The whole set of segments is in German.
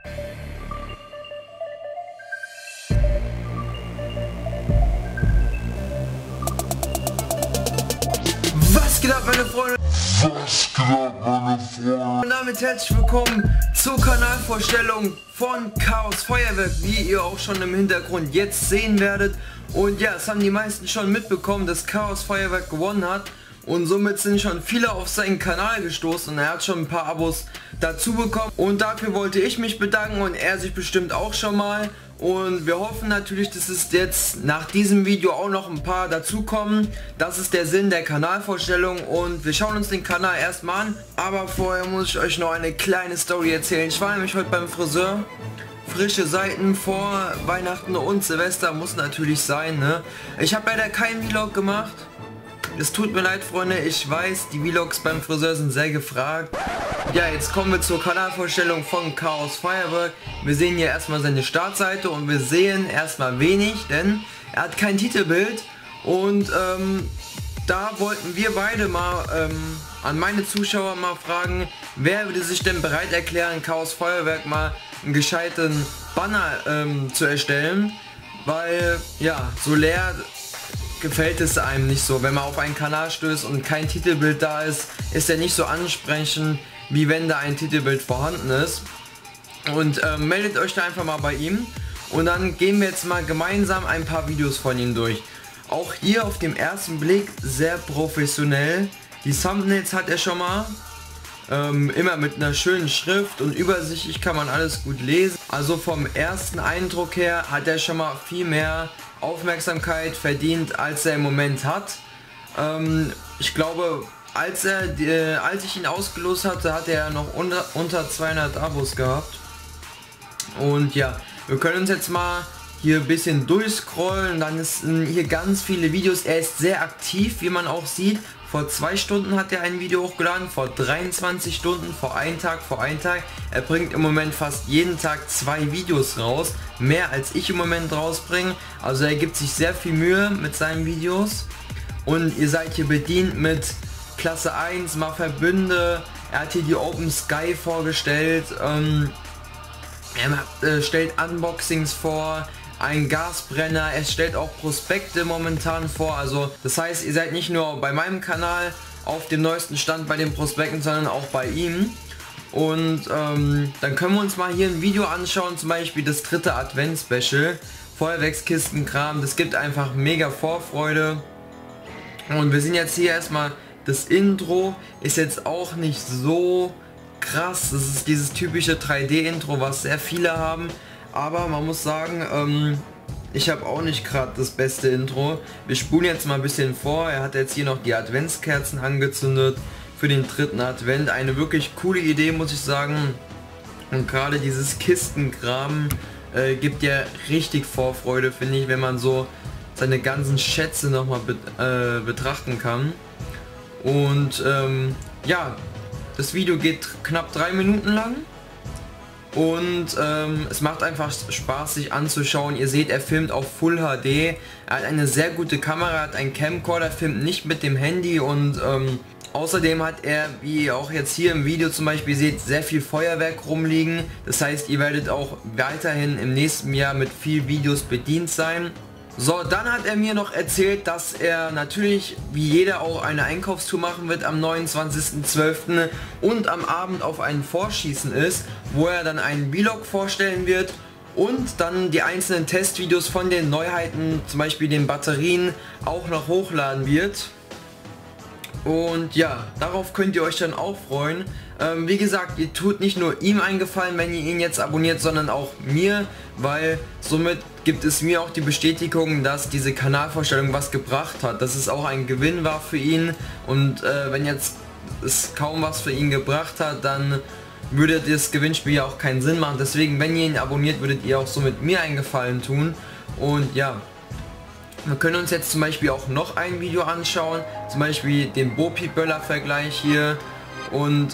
Was geht ab, meine Freunde? Und damit herzlich willkommen zur Kanalvorstellung von Chaos Feuerwerk, wie ihr auch schon im Hintergrund jetzt sehen werdet. Und ja, es haben die meisten schon mitbekommen, dass Chaos Feuerwerk gewonnen hat. Und somit sind schon viele auf seinen Kanal gestoßen und er hat schon ein paar Abos dazu bekommen. Und dafür wollte ich mich bedanken und er sich bestimmt auch schon mal. Und wir hoffen natürlich, dass es jetzt nach diesem Video auch noch ein paar dazukommen. Das ist der Sinn der Kanalvorstellung und wir schauen uns den Kanal erstmal an. Aber vorher muss ich euch noch eine kleine Story erzählen. Ich war nämlich heute beim Friseur. Frische Seiten vor Weihnachten und Silvester muss natürlich sein, ne? Ich habe leider keinen Vlog gemacht. Es tut mir leid, Freunde, ich weiß, die Vlogs beim Friseur sind sehr gefragt. Ja, jetzt kommen wir zur Kanalvorstellung von Chaos Feuerwerk. Wir sehen hier erstmal seine Startseite und wir sehen erstmal wenig, denn er hat kein Titelbild. Und da wollten wir beide mal an meine Zuschauer mal fragen, wer würde sich denn bereit erklären, Chaos Feuerwerk mal einen gescheiten Banner zu erstellen, weil ja, so leer gefällt es einem nicht so. Wenn man auf einen Kanal stößt und kein Titelbild da ist, ist er nicht so ansprechend, wie wenn da ein Titelbild vorhanden ist. Und meldet euch da einfach mal bei ihm und dann gehen wir jetzt mal gemeinsam ein paar Videos von ihm durch. Auch hier auf dem ersten Blick sehr professionell. Die Thumbnails hat er schon mal. Immer mit einer schönen Schrift und übersichtlich kann man alles gut lesen. Also vom ersten Eindruck her hat er schon mal viel mehr Aufmerksamkeit verdient, als er im Moment hat. Ich glaube, als ich ihn ausgelost hatte, hat er noch unter 200 Abos gehabt. Und ja, wir können uns jetzt mal hier ein bisschen durchscrollen. Dann sind hier ganz viele Videos. Er ist sehr aktiv, wie man auch sieht. Vor 2 Stunden hat er ein Video hochgeladen, vor 23 Stunden, vor einem Tag. Er bringt im Moment fast jeden Tag 2 Videos raus, mehr als ich im Moment rausbringe. Also er gibt sich sehr viel Mühe mit seinen Videos und ihr seid hier bedient mit Klasse 1, mal Verbünde. Er hat hier die Open Sky vorgestellt, er stellt Unboxings vor, ein Gasbrenner, er stellt auch Prospekte momentan vor, also das heißt, ihr seid nicht nur bei meinem Kanal auf dem neuesten Stand bei den Prospekten, sondern auch bei ihm. Und dann können wir uns mal hier ein Video anschauen, zum Beispiel das 3. Advent-Special, Feuerwerkskistenkram, das gibt einfach mega Vorfreude. Und wir sehen jetzt hier erstmal, das Intro ist jetzt auch nicht so krass, das ist dieses typische 3D-Intro, was sehr viele haben. Aber man muss sagen, ich habe auch nicht gerade das beste Intro. Wir spulen jetzt mal ein bisschen vor. Er hat jetzt hier noch die Adventskerzen angezündet für den 3. Advent. Eine wirklich coole Idee, muss ich sagen. Und gerade dieses Kistenkram gibt ja richtig Vorfreude, finde ich, wenn man so seine ganzen Schätze nochmal betrachten kann. Und ja, das Video geht knapp 3 Minuten lang. Und es macht einfach Spaß, sich anzuschauen. Ihr seht, er filmt auf Full HD. Er hat eine sehr gute Kamera, hat einen Camcorder, filmt nicht mit dem Handy. Und außerdem hat er, wie ihr auch jetzt hier im Video zum Beispiel seht, sehr viel Feuerwerk rumliegen. Das heißt, ihr werdet auch weiterhin im nächsten Jahr mit viel Videos bedient sein. So, dann hat er mir noch erzählt, dass er natürlich wie jeder auch eine Einkaufstour machen wird am 29.12. und am Abend auf ein Vorschießen ist, wo er dann einen Vlog vorstellen wird und dann die einzelnen Testvideos von den Neuheiten, zum Beispiel den Batterien, auch noch hochladen wird. Und ja, darauf könnt ihr euch dann auch freuen. Wie gesagt, ihr tut nicht nur ihm einen Gefallen, wenn ihr ihn jetzt abonniert, sondern auch mir, weil somit gibt es mir auch die Bestätigung, dass diese Kanalvorstellung was gebracht hat, dass es auch ein Gewinn war für ihn. Und wenn jetzt es kaum was für ihn gebracht hat, dann würde das Gewinnspiel ja auch keinen Sinn machen. Deswegen, wenn ihr ihn abonniert, würdet ihr auch somit mir einen Gefallen tun. Und ja, wir können uns jetzt zum Beispiel auch noch ein Video anschauen, zum Beispiel den Bopi-Böller-Vergleich hier. Und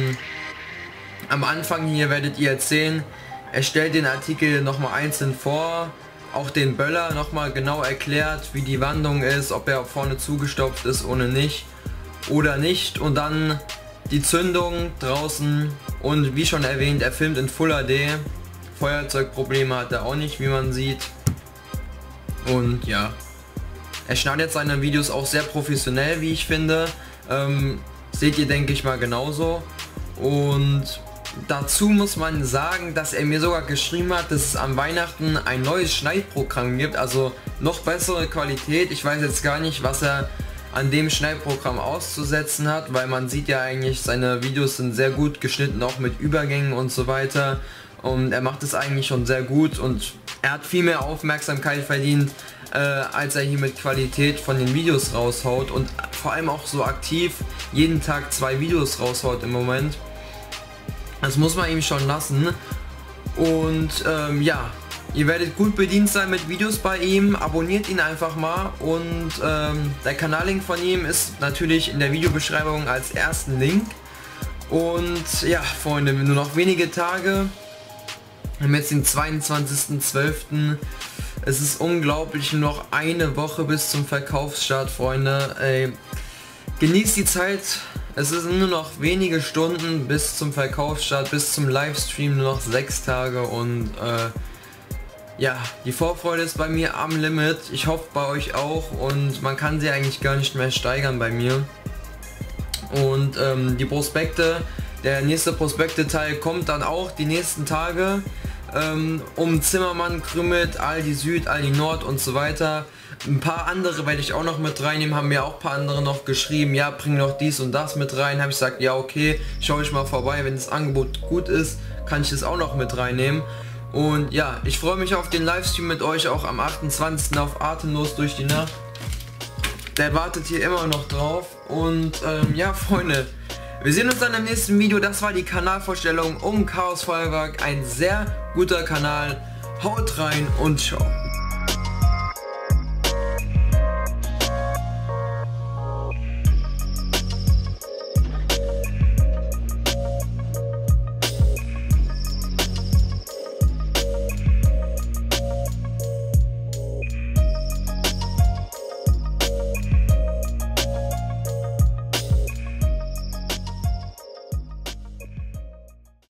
am Anfang hier werdet ihr jetzt sehen, er stellt den Artikel nochmal einzeln vor, auch den Böller nochmal genau erklärt, wie die Wandung ist, ob er vorne zugestopft ist ohne nicht oder nicht. Und dann die Zündung draußen und wie schon erwähnt, er filmt in Full HD. Feuerzeugprobleme hat er auch nicht, wie man sieht. Und ja, er schneidet seine Videos auch sehr professionell, wie ich finde. Seht ihr, denke ich mal, genauso. Und dazu muss man sagen, dass er mir sogar geschrieben hat, dass es an Weihnachten ein neues Schneidprogramm gibt, also noch bessere Qualität. Ich weiß jetzt gar nicht, was er an dem Schneidprogramm auszusetzen hat, weil man sieht ja eigentlich, seine Videos sind sehr gut geschnitten, auch mit Übergängen und so weiter. Und er macht es eigentlich schon sehr gut und er hat viel mehr Aufmerksamkeit verdient, als er hier mit Qualität von den Videos raushaut und vor allem auch so aktiv jeden Tag 2 Videos raushaut im Moment. Das muss man ihm schon lassen. Und ja, ihr werdet gut bedient sein mit Videos bei ihm. Abonniert ihn einfach mal und der Kanallink von ihm ist natürlich in der Videobeschreibung als ersten Link. Und ja, Freunde, nur noch wenige Tage. Wir haben jetzt den 22.12. Es ist unglaublich, nur noch eine Woche bis zum Verkaufsstart, Freunde. Ey, genießt die Zeit. Es sind nur noch wenige Stunden bis zum Verkaufsstart, bis zum Livestream nur noch 6 Tage und ja, die Vorfreude ist bei mir am Limit. Ich hoffe bei euch auch und man kann sie eigentlich gar nicht mehr steigern bei mir. Und die Prospekte, der nächste Prospekte-Teil kommt dann auch die nächsten Tage. Um Zimmermann, Krümmet, Aldi Süd, Aldi Nord und so weiter. Ein paar andere werde ich auch noch mit reinnehmen, haben mir auch ein paar andere noch geschrieben, ja, bring noch dies und das mit rein. Habe ich gesagt, ja okay, schaue ich mal vorbei, wenn das Angebot gut ist, kann ich das auch noch mit reinnehmen. Und ja, ich freue mich auf den Livestream mit euch auch am 28. auf Atemlos durch die Nacht. Der wartet hier immer noch drauf und ja, Freunde, wir sehen uns dann im nächsten Video. Das war die Kanalvorstellung um Chaos Feuerwerk. Ein sehr guter Kanal. Haut rein und ciao.